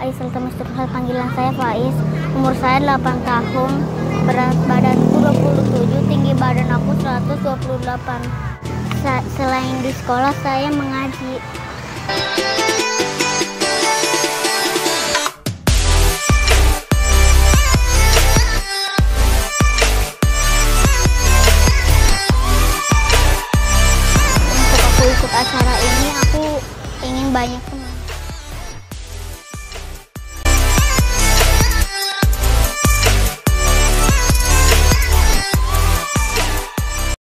Faiz Altamis Tursal, panggilan saya Faiz. Umur saya 8 tahun, berat badanku 27, tinggi badan aku 128. Selain di sekolah, saya mengaji. Untuk aku ikut acara ini, aku ingin banyak